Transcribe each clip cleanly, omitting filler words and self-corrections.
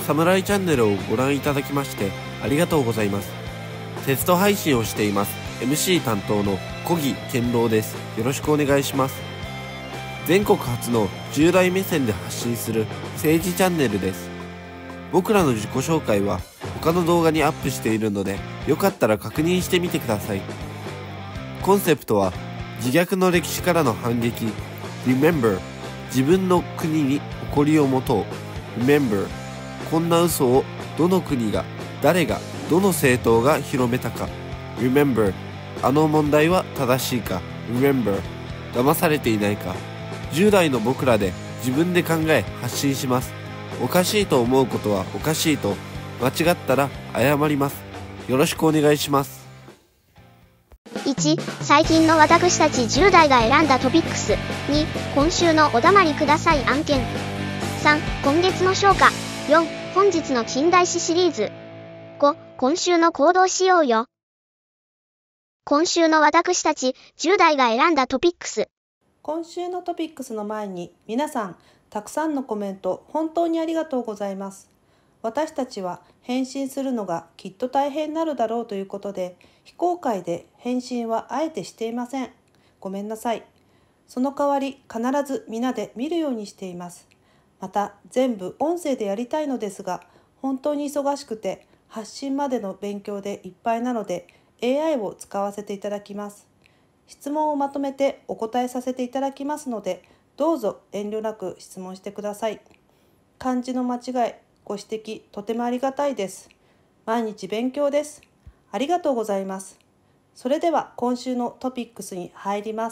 サムライチャンネルをご覧いただきましてありがとうございます。テスト配信をしています MC 担当の小木健郎です。よろしくお願いします。全国初の10代目線で発信する政治チャンネルです。僕らの自己紹介は他の動画にアップしているので、よかったら確認してみてください。コンセプトは自虐の歴史からの反撃。 Remember、 自分の国に誇りを持とう。 Remember、 こんな嘘をどの国が、誰が、どの政党が広めたか。 Remember、 あの問題は正しいか。 Remember、 騙されていないか。10代の僕らで自分で考え発信します。おかしいと思うことはおかしいと、間違ったら謝ります。よろしくお願いします。 1、最近の私たち10代が選んだトピックス。2、今週のお黙りください案件。3、今月の消化。4、本日の近代史シリーズ。5、今週の行動しようよ。今週の私たち10代が選んだトピックス。 今週のトピックスの前に、皆さんたくさんのコメント本当にありがとうございます。私たちは返信するのがきっと大変になるだろうということで、非公開で返信はあえてしていません。ごめんなさい。その代わり必ず皆で見るようにしています。また全部音声でやりたいのですが、本当に忙しくて発信までの勉強でいっぱいなので AI を使わせていただきます。質問をまとめてお答えさせていただきますので、どうぞ遠慮なく質問してください。漢字の間違い、ご指摘とてもありがたいです。毎日勉強です。ありがとうございます。それでは今週のトピックスに入ります。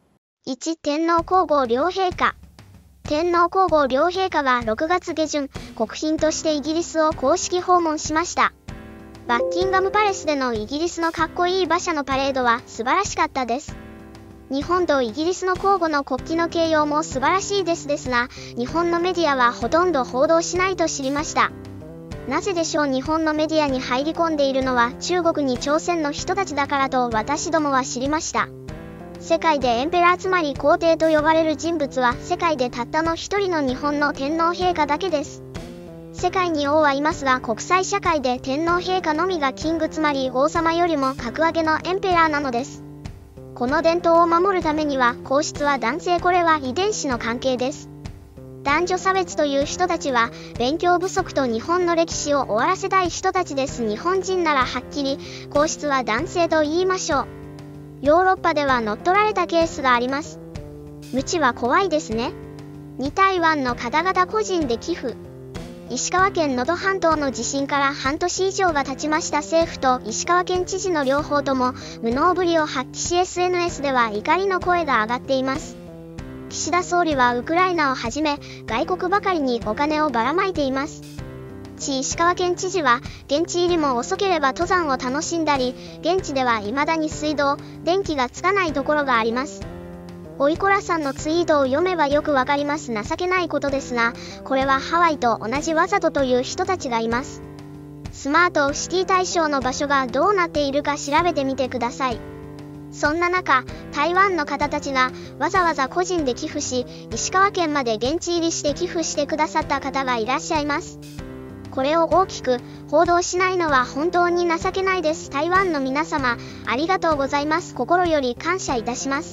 1、天皇皇后両陛下。天皇皇后両陛下は6月下旬、国賓としてイギリスを公式訪問しました。バッキンガムパレスでのイギリスのかっこいい馬車のパレードは素晴らしかったです。日本とイギリスの交互の国旗の掲揚も素晴らしいですが、日本のメディアはほとんど報道しないと知りました。なぜでしょう。日本のメディアに入り込んでいるのは中国に朝鮮の人たちだからと私どもは知りました。世界でエンペラー、つまり皇帝と呼ばれる人物は世界でたったの一人の日本の天皇陛下だけです。世界に王はいますが、国際社会で天皇陛下のみがキング、つまり王様よりも格上げのエンペラーなのです。この伝統を守るためには皇室は男性、これは遺伝子の関係です。男女差別という人たちは勉強不足と日本の歴史を終わらせたい人たちです。日本人ならはっきり皇室は男性と言いましょう。ヨーロッパでは乗っ取られたケースがあります。無知は怖いですね。2、台湾の方々個人で寄付。石川県能登半島の地震から半年以上が経ちました。政府と石川県知事の両方とも無能ぶりを発揮し、 SNS では怒りの声が上がっています。岸田総理はウクライナをはじめ外国ばかりにお金をばらまいています。石川県知事は現地入りも遅ければ登山を楽しんだり、現地では未だに水道、電気がつかないところがあります。おいこらさんのツイートを読めばよくわかります。情けないことですが、これはハワイと同じわざとという人たちがいます。スマートシティ対象の場所がどうなっているか調べてみてください。そんな中、台湾の方たちがわざわざ個人で寄付し、石川県まで現地入りして寄付してくださった方がいらっしゃいます。これを大きく報道しないのは本当に情けないです。台湾の皆様、ありがとうございます。心より感謝いたします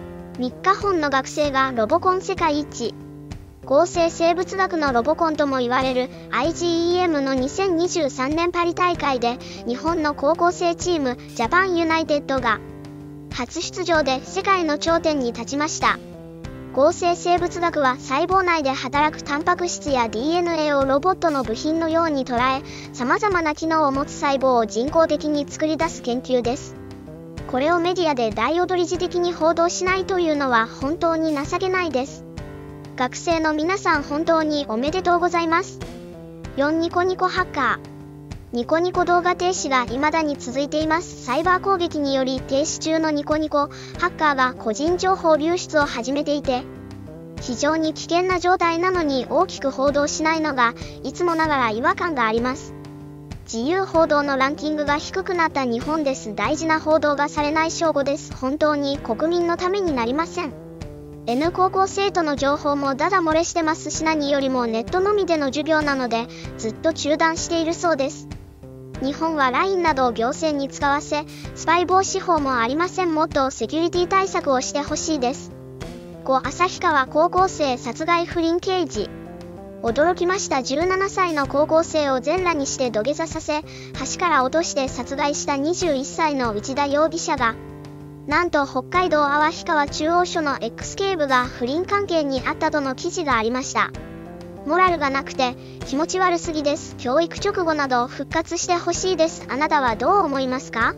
。3日本の学生がロボコン世界一。合成生物学のロボコンとも言われる IGEM の2023年パリ大会で、日本の高校生チームジャパンユナイテッドが初出場で世界の頂点に立ちました。合成生物学は細胞内で働くタンパク質や DNA をロボットの部品のように捉え、様々な機能を持つ細胞を人工的に作り出す研究です。これをメディアで大踊り字的に報道しないというのは本当に情けないです。学生の皆さん、本当におめでとうございます。4、ニコニコハッカー。ニコニコ動画停止が未だに続いています。サイバー攻撃により停止中のニコニコハッカーが個人情報流出を始めていて、非常に危険な状態なのに大きく報道しないのがいつもながら違和感があります。自由報道のランキングが低くなった日本です。大事な報道がされない正午です。本当に国民のためになりません。 N 高校生徒の情報もダダ漏れしてますし、何よりもネットのみでの授業なのでずっと中断しているそうです。日本は LINE などを行政に使わせ、スパイ防止法もありません。もっとセキュリティ対策をしてほしいです。5、旭川高校生殺害不倫刑事。驚きました。17歳の高校生を全裸にして土下座させ、橋から落として殺害した21歳の内田容疑者が、なんと北海道旭川中央署の X 警部が不倫関係にあったとの記事がありました。モラルがなくて気持ち悪すぎです。教育直後など復活してほしいです。あなたはどう思いますか？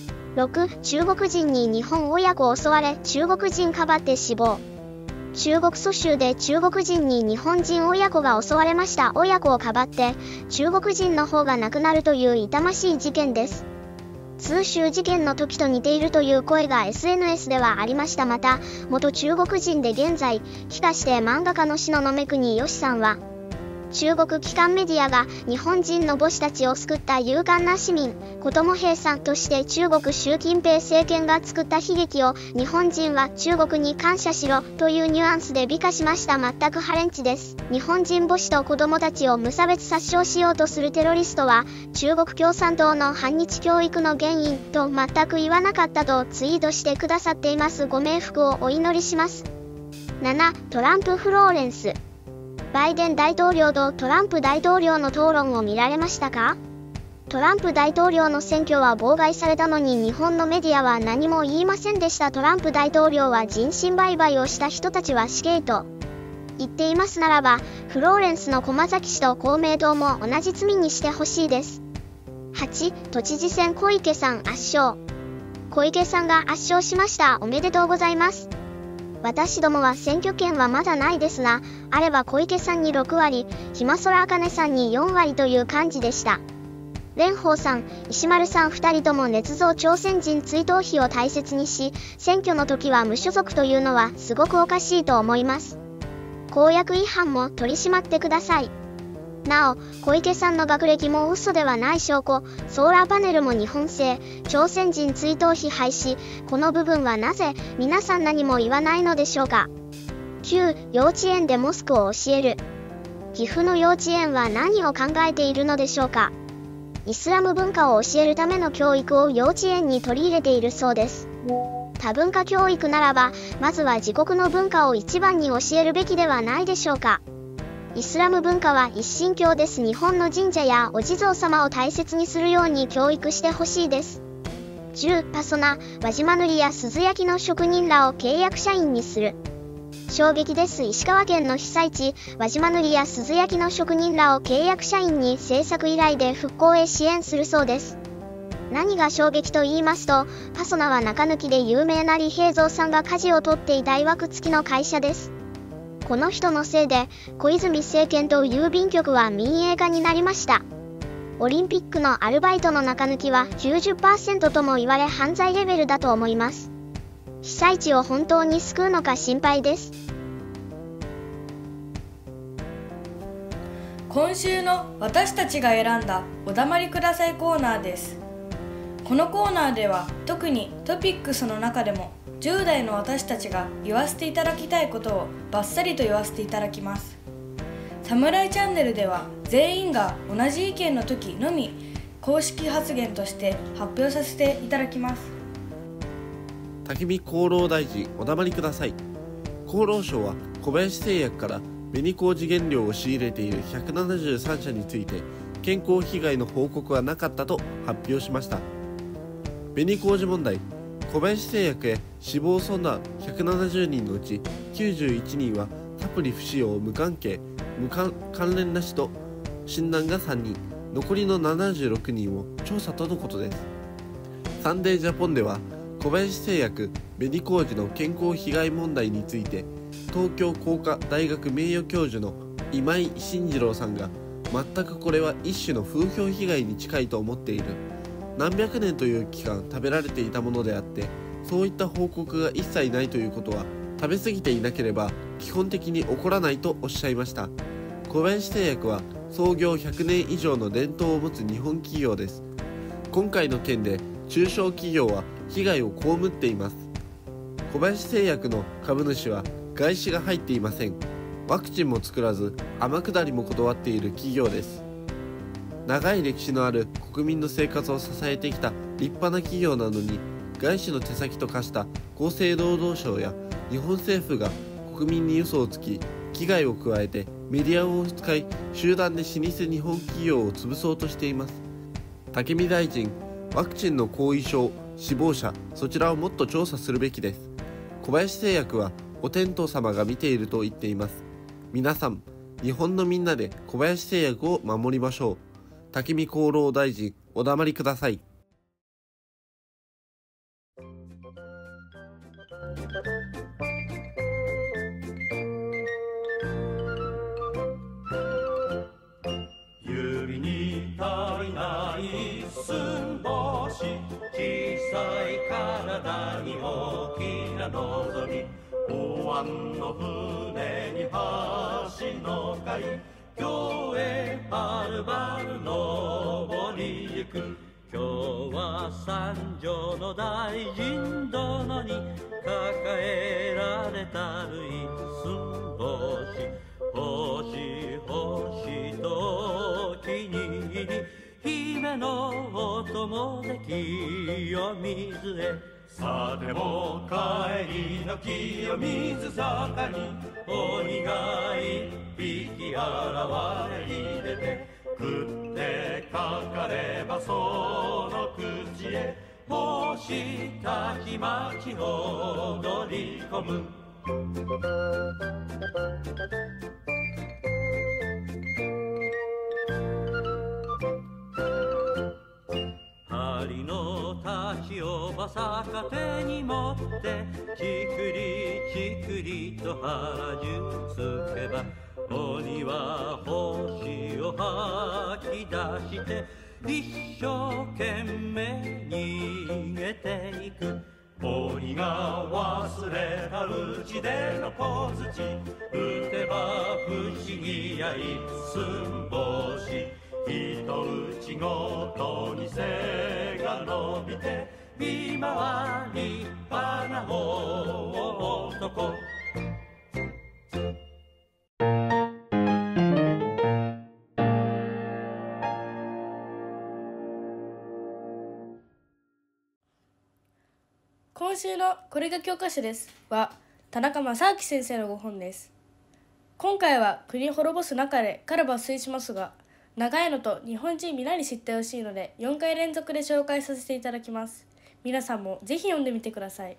6、中国人に日本親子襲われ、中国人かばって死亡。中国蘇州で中国人に日本人親子が襲われました。親子をかばって中国人の方が亡くなるという痛ましい事件です。通州事件の時と似ているという声が SNS ではありました。また、元中国人で現在帰化して漫画家の篠野国義さんは、中国機関メディアが日本人の母子たちを救った勇敢な市民、子供兵さんとして中国習近平政権が作った悲劇を日本人は中国に感謝しろというニュアンスで美化しました。全くハレンチです。日本人母子と子供たちを無差別殺傷しようとするテロリストは中国共産党の反日教育の原因と全く言わなかったとツイートしてくださっています。ご冥福をお祈りします。7、トランプ・フローレンス。バイデン大統領とトランプ大統領の討論を見られましたか？トランプ大統領の選挙は妨害されたのに日本のメディアは何も言いませんでした。トランプ大統領は人身売買をした人たちは死刑と言っていますならば、フローレンスの駒崎氏と公明党も同じ罪にしてほしいです。8、都知事選小池さん圧勝。小池さんが圧勝しました。おめでとうございます。私どもは選挙権はまだないですが、あれば小池さんに6割、暇空茜さんに4割という感じでした。蓮舫さん、石丸さん2人とも捏造朝鮮人追悼碑を大切にし、選挙の時は無所属というのはすごくおかしいと思います。公約違反も取り締まってください。なお、小池さんの学歴も嘘ではない証拠、ソーラーパネルも日本製、朝鮮人追悼碑廃止、この部分はなぜ皆さん何も言わないのでしょうか。9、幼稚園でモスクを教える。岐阜の幼稚園は何を考えているのでしょうか。イスラム文化を教えるための教育を幼稚園に取り入れているそうです。多文化教育ならば、まずは自国の文化を一番に教えるべきではないでしょうか。イスラム文化は一神教です。日本の神社やお地蔵様を大切にするように教育してほしいです。10、パソナ、輪島塗や鈴焼きの職人らを契約社員にする。衝撃です。石川県の被災地、輪島塗や鈴焼きの職人らを契約社員に制作依頼で復興へ支援するそうです。何が衝撃と言いますと、パソナは中抜きで有名な李平蔵さんが舵を取っていた曰く付きの会社です。この人のせいで小泉政権と郵便局は民営化になりました。オリンピックのアルバイトの中抜きは 90% とも言われ犯罪レベルだと思います。被災地を本当に救うのか心配です。 今週の私たちが選んだお黙りくださいコーナーです。このコーナーでは特にトピックスの中でも10代の私たちが言わせていただきたいことをバッサリと言わせていただきます。サムライチャンネルでは全員が同じ意見の時のみ公式発言として発表させていただきます。 武見厚労大臣お黙りください。厚労省は小林製薬から紅麹原料を仕入れている173社について健康被害の報告はなかったと発表しました。紅麹問題、小林製薬へ死亡相談170人のうち91人はサプリ不使用無関連なしと診断が3人、残りの76人を調査とのことです。サンデージャポンでは小林製薬紅麹の健康被害問題について東京工科大学名誉教授の今井慎次郎さんが、全くこれは一種の風評被害に近いと思っている。何百年という期間食べられていたものであって、そういった報告が一切ないということは食べ過ぎていなければ基本的に起こらないとおっしゃいました。小林製薬は創業100年以上の伝統を持つ日本企業です。今回の件で中小企業は被害を被っています。小林製薬の株主は外資が入っていません。ワクチンも作らず天下りも断っている企業です。長い歴史のある国民の生活を支えてきた立派な企業なのに、外資の手先と化した厚生労働省や日本政府が国民に嘘をつき、危害を加えてメディアを使い、集団で老舗日本企業を潰そうとしています。武見大臣、ワクチンの後遺症、死亡者、そちらをもっと調査するべきです。小林製薬はお天道様が見ていると言っています。皆さん、日本のみんなで小林製薬を守りましょう。武見厚労大臣、お黙りください。 指に足りない寸法し、小さい体に大きな望み、大湾の船に橋の会、今日へはるばる登りゆく。今日は三条の大臣殿に抱えられたる一寸法師、星星と気に入り、姫のお供で清水へ。さても帰りの清水坂に鬼が一匹現れ入れて、食ってかかればその口へ星たちまち踊り込む。針の太刀をまさか手に持って、ちくりちくりと腹中つけば、鬼は星を吐き出して一生懸命逃げていく。鬼が忘れたうちでの小槌、打てば不思議や一寸法師、人打ちごとに背が伸びて、今は立派な大男。 今週のこれが教科書ですは田中正明先生のご本です。今回は国滅ぼす中でから抜粋しますが、長いのと日本人皆に知ってほしいので4回連続で紹介させていただきます。皆さんもぜひ読んでみてください。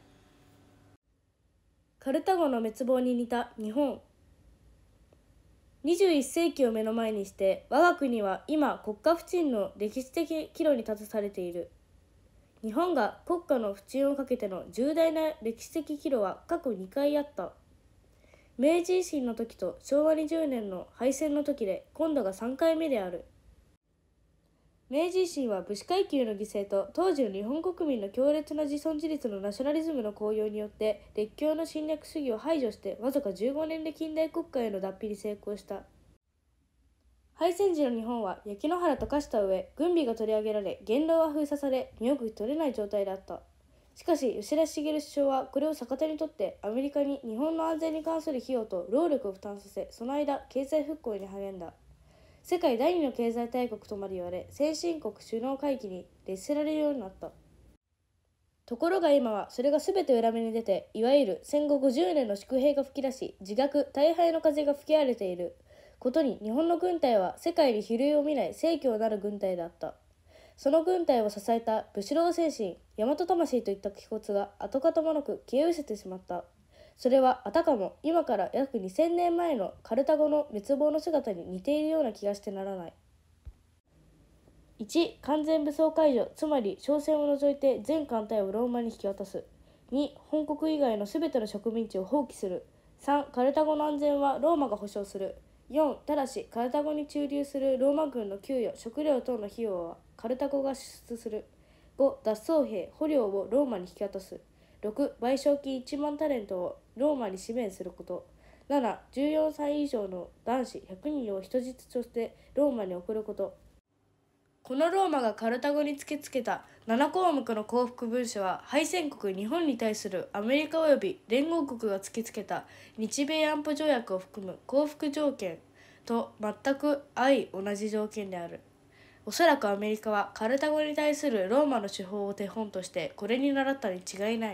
カルタゴの滅亡に似た日本。21世紀を目の前にして我が国は今国家不沈の歴史的岐路に立たされている。日本が国家の不沈をかけての重大な歴史的岐路は過去2回あった。明治維新の時と昭和20年の敗戦の時で今度が3回目である。明治維新は武士階級の犠牲と当時の日本国民の強烈な自存自立のナショナリズムの高揚によって列強の侵略主義を排除してわずか15年で近代国家への脱皮に成功した。敗戦時の日本は焼き野原と化した上、軍備が取り上げられ、言動は封鎖され、身動き取れない状態であった。しかし、吉田茂首相はこれを逆手にとって、アメリカに日本の安全に関する費用と労力を負担させ、その間、経済復興に励んだ。世界第二の経済大国とまで言われ、先進国首脳会議に列せられるようになった。ところが今はそれが全て裏目に出て、いわゆる戦後50年の粛平が吹き出し、自虐、大敗の風が吹き荒れている。ことに日本の軍隊は世界に比類を見ない盛況なる軍隊であった。その軍隊を支えた武士道精神、大和魂といった気骨が跡形もなく消え失せてしまった。それはあたかも今から約2000年前のカルタゴの滅亡の姿に似ているような気がしてならない。1. 完全武装解除、つまり商船を除いて全艦隊をローマに引き渡す。2. 本国以外のすべての植民地を放棄する。3. カルタゴの安全はローマが保障する。4. ただしカルタゴに駐留するローマ軍の給与、食料等の費用はカルタゴが支出する。5. 脱走兵、捕虜をローマに引き渡す。6. 賠償金1万タレントをローマに支援すること。7. 14歳以上の男子100人を人質としてローマに送ること。 このローマがカルタゴに突きつけた7項目の降伏文書は、敗戦国日本に対するアメリカ及び連合国が突きつけた日米安保条約を含む降伏条件と全く相同じ条件である。おそらくアメリカはカルタゴに対するローマの手法を手本としてこれに倣ったに違いない。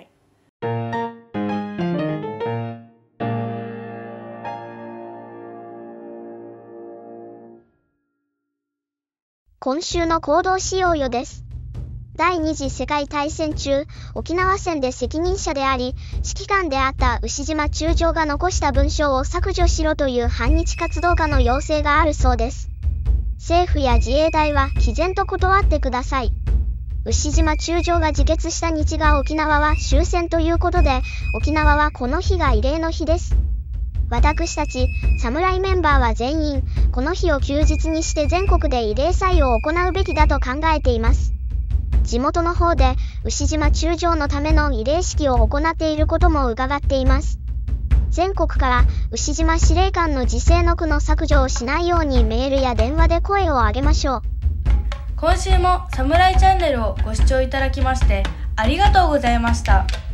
今週の行動使用よです。第二次世界大戦中、沖縄戦で責任者であり、指揮官であった牛島中将が残した文章を削除しろという反日活動家の要請があるそうです。政府や自衛隊は毅然と断ってください。牛島中将が自決した日が沖縄は終戦ということで、沖縄はこの日が慰霊の日です。私たち、侍メンバーは全員、この日を休日にして全国で慰霊祭を行うべきだと考えています。地元の方で、牛島中将のための慰霊式を行っていることも伺っています。全国から牛島司令官の自世の句の削除をしないようにメールや電話で声を上げましょう。 今週もサムライチャンネルをご視聴いただきましてありがとうございました。